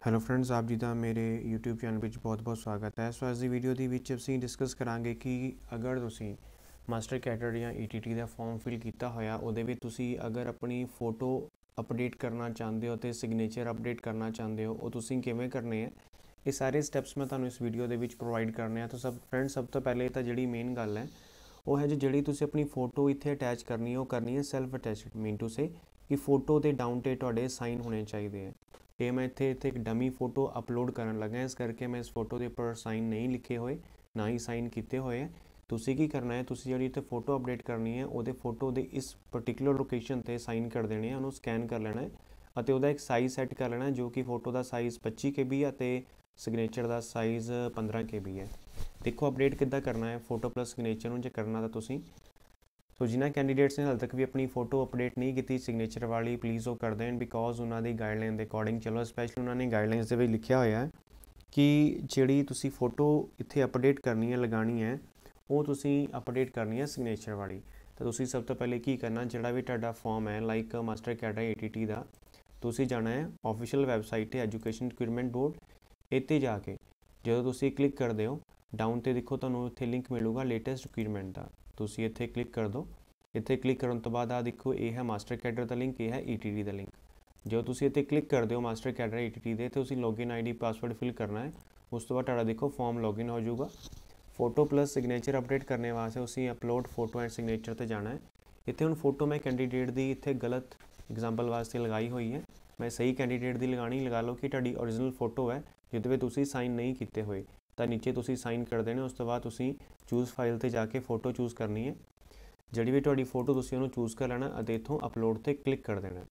Hello friends, ਆਪ ਜੀ ਦਾ ਮੇਰੇ YouTube ਚੈਨਲ ਵਿੱਚ ਬਹੁਤ-ਬਹੁਤ ਸਵਾਗਤ ਹੈ। ਸੋ ਅੱਜ ਦੀ ਵੀਡੀਓ ਦੇ ਵਿੱਚ ਅਸੀਂ ਡਿਸਕਸ ਕਰਾਂਗੇ ਕਿ ਅਗਰ ਤੁਸੀਂ ਮਾਸਟਰ ਕੈਡਰ ਜਾਂ ETT ਦਾ ਫਾਰਮ ਫਿਲ ਕੀਤਾ ਹੋਇਆ, ਉਹਦੇ ਵਿੱਚ ਤੁਸੀਂ ਅਗਰ ਆਪਣੀ ਫੋਟੋ ਅਪਡੇਟ ਕਰਨਾ ਚਾਹੁੰਦੇ ਹੋ ਤੇ ਸਿਗਨੇਚਰ ਅਪਡੇਟ ਕਰਨਾ ਚਾਹੁੰਦੇ ਹੋ, ਉਹ ਤੁਸੀਂ ਕਿਵੇਂ ਕਰਨੇ ਹੈ, ਇਹ ਸਾਰੇ ਸਟੈਪਸ ਮੈਂ ਤੁਹਾਨੂੰ ਇਸ ਵੀਡੀਓ ਦੇ ਵਿੱਚ ਪ੍ਰੋਵਾਈਡ ਕਰਨੇ ਆ। ਤਾਂ ਸਭ ਤੋਂ ਪਹਿਲੇ ਤਾਂ ਜਿਹੜੀ ਮੇਨ ਗੱਲ ਹੈ ਉਹ ਹੈ ਜਿਹੜੀ ਤੁਸੀਂ ਆਪਣੀ ਫੋਟੋ ਇੱਥੇ ਅਟੈਚ ਕਰਨੀ ਹੈ, ਉਹ ਕਰਨੀ ਹੈ self attached, mean to say ਕਿ ਫੋਟੋ ਦੇ ਡਾਊਨ ਤੇ ਤੁਹਾਡੇ ਸਾਈਨ ਹੋਣੇ ਚਾਹੀਦੇ ਹੈ। ਇਹ ਮੈਂ ਇੱਥੇ ਇੱਕ ਡਮੀ ਫੋਟੋ ਅਪਲੋਡ ਕਰਨ ਲੱਗਾ, ਇਸ ਕਰਕੇ ਮੈਂ ਇਸ ਫੋਟੋ ਦੇ ਉੱਪਰ ਸਾਈਨ ਨਹੀਂ ਲਿਖੇ ਹੋਏ, ਨਾ ਹੀ ਸਾਈਨ ਕੀਤੇ ਹੋਏ ਹੈ। ਤੁਸੀਂ ਕੀ ਕਰਨਾ ਹੈ, ਤੁਸੀਂ ਜਿਹੜੀ ਇੱਥੇ ਫੋਟੋ ਅਪਡੇਟ ਕਰਨੀ ਹੈ ਉਹਦੇ ਫੋਟੋ ਦੇ ਇਸ ਪਰਟੀਕੂਲਰ ਲੋਕੇਸ਼ਨ 'ਤੇ ਸਾਈਨ ਕਰ ਦੇਣੇ ਆ, ਉਹਨੂੰ ਸਕੈਨ ਕਰ ਲੈਣਾ ਹੈ ਅਤੇ ਉਹਦਾ ਇੱਕ ਸਾਈਜ਼ ਸੈੱਟ ਕਰ ਲੈਣਾ ਜੋ ਕਿ ਫੋਟੋ ਦਾ ਸਾਈਜ਼ 25 KB ਹੈ ਅਤੇ ਸਿਗਨੇਚਰ ਦਾ ਸਾਈਜ਼ 15 KB ਹੈ। ਦੇਖੋ ਅਪਡੇਟ ਕਿੱਦਾਂ ਕਰਨਾ ਹੈ ਫੋਟੋ ਪਲੱਸ ਸਿਗਨੇਚਰ ਨੂੰ, ਜੇ ਕਰਨਾ ਤਾਂ ਤੁਸੀਂ ਸੋ ਜਿਨ੍ਹਾਂ ਕੈਂਡੀਡੇਟਸ ਨੇ ਹਾਲੇ ਤੱਕ ਵੀ ਆਪਣੀ ਫੋਟੋ ਅਪਡੇਟ ਨਹੀਂ ਕੀਤੀ ਸਿਗਨੇਚਰ ਵਾਲੀ, ਪਲੀਜ਼ ਉਹ ਕਰ ਦੇਣ, ਬਿਕੋਜ਼ ਉਹਨਾਂ ਦੀ ਗਾਈਡਲਾਈਨ ਦੇ ਅਕੋਰਡਿੰਗ ਚਲੋ। ਸਪੈਸ਼ਲੀ ਉਹਨਾਂ ਨੇ ਗਾਈਡਲਾਈਨਸ ਦੇ ਵਿੱਚ ਲਿਖਿਆ ਹੋਇਆ ਹੈ ਕਿ ਜਿਹੜੀ ਤੁਸੀਂ ਫੋਟੋ ਇੱਥੇ ਅਪਡੇਟ ਕਰਨੀ ਹੈ, ਲਗਾਉਣੀ ਹੈ, ਉਹ ਤੁਸੀਂ ਅਪਡੇਟ ਕਰਨੀ ਹੈ ਸਿਗਨੇਚਰ ਵਾਲੀ। ਤਾਂ ਤੁਸੀਂ ਸਭ ਤੋਂ ਪਹਿਲੇ ਕੀ ਕਰਨਾ, ਜਿਹੜਾ ਵੀ ਤੁਹਾਡਾ ਫਾਰਮ ਹੈ ਲਾਈਕ ਮਾਸਟਰ ਕੈਡਰ ETT ਦਾ, ਤੁਸੀਂ ਜਾਣਾ ਹੈ ਆਫੀਸ਼ੀਅਲ ਵੈਬਸਾਈਟ 'ਤੇ ਐਜੂਕੇਸ਼ਨ ਰਿਕਰੂਟਮੈਂਟ ਬੋਰਡ। ਇੱਥੇ ਜਾ ਕੇ ਜਦੋਂ ਤੁਸੀਂ ਕਲਿੱਕ ਕਰਦੇ ਹੋ ਡਾਊਨ 'ਤੇ ਦੇਖੋ ਤੁਹਾਨੂੰ ਇੱਥੇ ਲਿੰਕ ਮਿਲੂਗਾ ਲੇਟੈਸਟ ਰਿਕਰੂਟਮੈਂਟ ਦਾ, ਤੁਸੀਂ ਇੱਥੇ ਕਲਿੱਕ ਕਰ ਦਿਓ। ਇੱਥੇ ਕਲਿੱਕ ਕਰਨ ਤੋਂ ਬਾਅਦ ਆ ਦੇਖੋ ਇਹ ਹੈ ਮਾਸਟਰ ਕੈਡਰ ਦਾ ਲਿੰਕ, ਇਹ ਹੈ ETT ਦਾ ਲਿੰਕ। ਜਦੋਂ ਤੁਸੀਂ ਇੱਥੇ ਕਲਿੱਕ ਕਰਦੇ ਹੋ ਮਾਸਟਰ ਕੈਡਰ ETT ਦੇ, ਤੁਸੀਂ ਲੌਗਇਨ ID ਪਾਸਵਰਡ ਫਿਲ ਕਰਨਾ ਹੈ। ਉਸ ਤੋਂ ਬਾਅਦ ਤੁਹਾਡਾ ਦੇਖੋ ਫਾਰਮ ਲੌਗਇਨ ਹੋ ਜਾਊਗਾ। ਫੋਟੋ ਪਲੱਸ ਸਿਗਨੇਚਰ ਅਪਡੇਟ ਕਰਨੇ ਵਾਸਤੇ ਤੁਸੀਂ ਅਪਲੋਡ ਫੋਟੋ ਐਂਡ ਸਿਗਨੇਚਰ 'ਤੇ ਜਾਣਾ ਹੈ। ਇੱਥੇ ਹੁਣ ਫੋਟੋ ਮੈਂ ਕੈਂਡੀਡੇਟ ਦੀ ਇੱਥੇ ਗਲਤ ਐਗਜ਼ਾਮਪਲ ਵਾਸਤੇ ਲਗਾਈ ਹੋਈ ਹੈ, ਮੈਂ ਸਹੀ ਕੈਂਡੀਡੇਟ ਦੀ ਲਗਾ ਲਓ ਕਿ ਤੁਹਾਡੀ ਓਰੀਜਨਲ ਫੋਟੋ ਹੈ ਜਿਹਦੇ ਵਿੱਚ ਤੁਸੀਂ ਸਾਈਨ ਨਹੀਂ ਕੀਤੇ ਹੋਏ, ਤਾਂ ਨੀਚੇ ਤੁਸੀਂ ਸਾਈਨ ਕਰ ਦੇਣੇ। ਉਸ ਤੋਂ ਬਾਅਦ ਤੁਸੀਂ ਚੂਜ਼ ਫਾਈਲ 'ਤੇ ਜਾ ਕੇ ਫੋਟੋ ਚੂਜ਼ ਕਰਨੀ ਹੈ, ਜਿਹੜੀ ਵੀ ਤੁਹਾਡੀ ਫੋਟੋ ਤੁਸੀਂ ਉਹਨੂੰ ਚੂਜ਼ ਕਰ ਲੈਣਾ ਅਤੇ ਇੱਥੋਂ ਅਪਲੋਡ 'ਤੇ ਕਲਿੱਕ ਕਰ ਦੇਣਾ।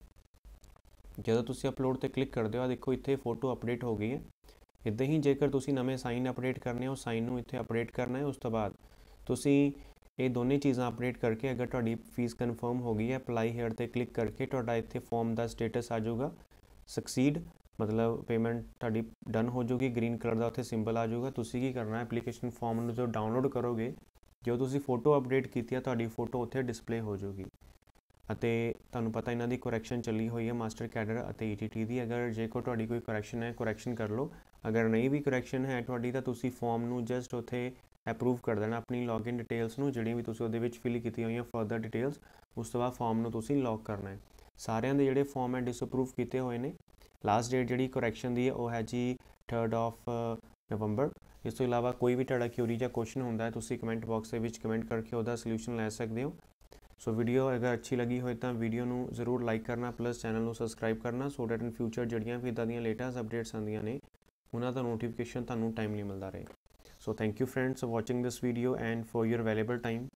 ਜਦੋਂ ਤੁਸੀਂ ਅਪਲੋਡ 'ਤੇ ਕਲਿੱਕ ਕਰਦੇ ਹੋ ਦੇਖੋ ਇੱਥੇ ਫੋਟੋ ਅਪਡੇਟ ਹੋ ਗਈ ਹੈ। ਇੱਦਾਂ ਹੀ ਜੇਕਰ ਤੁਸੀਂ ਨਵੇਂ ਸਾਈਨ ਅਪਡੇਟ ਕਰਨੇ ਹੋ, ਸਾਈਨ ਨੂੰ ਇੱਥੇ ਅਪਡੇਟ ਕਰਨਾ ਹੈ। ਉਸ ਤੋਂ ਬਾਅਦ ਤੁਸੀਂ ਇਹ ਦੋਨੇ ਚੀਜ਼ਾਂ ਅਪਡੇਟ ਕਰਕੇ ਅਗਰ ਤੁਹਾਡੀ ਫੀਸ ਕਨਫਰਮ ਹੋ ਗਈ ਹੈ, ਅਪਲਾਈ ਹੇਅਰ 'ਤੇ ਕਲਿੱਕ ਕਰਕੇ ਤੁਹਾਡਾ ਇੱਥੇ ਫਾਰਮ ਦਾ ਸਟੇਟਸ ਆ ਜਾਊਗਾ ਸਕਸੀਡ, ਮਤਲਬ ਪੇਮੈਂਟ ਤੁਹਾਡੀ ਡਨ ਹੋ ਜਾਊਗੀ, ਗ੍ਰੀਨ ਕਲਰ ਦਾ ਉੱਥੇ ਸਿੰਬਲ ਆ ਜਾਊਗਾ। ਤੁਸੀਂ ਕੀ ਕਰਨਾ, ਐਪਲੀਕੇਸ਼ਨ ਫਾਰਮ ਨੂੰ ਜੋ ਡਾਊਨਲੋਡ ਕਰੋਗੇ, ਜੋ ਤੁਸੀਂ ਫੋਟੋ ਅਪਡੇਟ ਕੀਤੀ ਹੈ ਤੁਹਾਡੀ ਫੋਟੋ ਉੱਥੇ ਡਿਸਪਲੇ ਹੋ ਜਾਊਗੀ। ਅਤੇ ਤੁਹਾਨੂੰ ਪਤਾ ਇਹਨਾਂ ਦੀ ਕਰੈਕਸ਼ਨ ਚੱਲੀ ਹੋਈ ਹੈ ਮਾਸਟਰ ਕੈਡਰ ਅਤੇ ETT ਦੀ, ਅਗਰ ਜੇਕਰ ਤੁਹਾਡੀ ਕੋਈ ਕਰੈਕਸ਼ਨ ਹੈ ਕਰੈਕਸ਼ਨ ਕਰ ਲਓ, ਅਗਰ ਨਹੀਂ ਵੀ ਕਰੈਕਸ਼ਨ ਹੈ ਤੁਹਾਡੀ ਤਾਂ ਤੁਸੀਂ ਫਾਰਮ ਨੂੰ ਜਸਟ ਉੱਥੇ ਅਪਰੂਵ ਕਰ ਦੇਣਾ ਆਪਣੀ ਲੌਗਇਨ ਡਿਟੇਲਸ ਨੂੰ, ਜਿਹੜੀ ਵੀ ਤੁਸੀਂ ਉਹਦੇ ਵਿੱਚ ਫਿਲ ਕੀਤੀਆਂ ਹੋਈਆਂ ਫਰਦਰ ਡਿਟੇਲਸ। ਉਸ ਤੋਂ ਬਾਅਦ ਫਾਰਮ ਨੂੰ ਤੁਸੀਂ ਲੌਕ ਕਰਨਾ ਹੈ। ਸਾਰਿਆਂ ਦੇ ਜਿਹੜੇ ਫਾਰਮ ਹੈ ਡਿਸਅਪਰੂਵ ਕੀਤੇ ਹੋਏ ਨੇ। ਲਾਸਟ ਡੇਟ ਜਿਹੜੀ ਕਰੈਕਸ਼ਨ ਦੀ ਹੈ ਉਹ ਹੈ ਜੀ 3 ਨਵੰਬਰ। ਇਸ ਤੋਂ ਇਲਾਵਾ ਕੋਈ ਵੀ ਤੁਹਾਡਾ ਕਿਊਰੀ ਜਾਂ ਕੁਐਸਚਨ ਹੁੰਦਾ ਹੈ ਤੁਸੀਂ ਕਮੈਂਟ ਬਾਕਸ ਦੇ ਵਿੱਚ ਕਮੈਂਟ ਕਰਕੇ ਉਹਦਾ ਸੋਲੂਸ਼ਨ ਲੈ ਸਕਦੇ ਹੋ। ਸੋ ਵੀਡੀਓ ਅਗਰ ਅੱਛੀ ਲੱਗੀ ਹੋਏ ਤਾਂ ਵੀਡੀਓ ਨੂੰ ਜ਼ਰੂਰ ਲਾਈਕ ਕਰਨਾ, ਪਲੱਸ ਚੈਨਲ ਨੂੰ ਸਬਸਕ੍ਰਾਈਬ ਕਰਨਾ, ਸੋ ਦੈਟ ਇਨ ਫਿਊਚਰ ਜਿਹੜੀਆਂ ਵੀ ਇੱਦਾਂ ਦੀਆਂ ਲੇਟੈਸਟ ਅਪਡੇਟਸ ਆਉਂਦੀਆਂ ਨੇ ਉਹਨਾਂ ਦਾ ਨੋਟੀਫਿਕੇਸ਼ਨ ਤੁਹਾਨੂੰ ਟਾਈਮਲੀ ਮਿਲਦਾ ਰਹੇ। So thank you friends for watching this video and for your valuable time.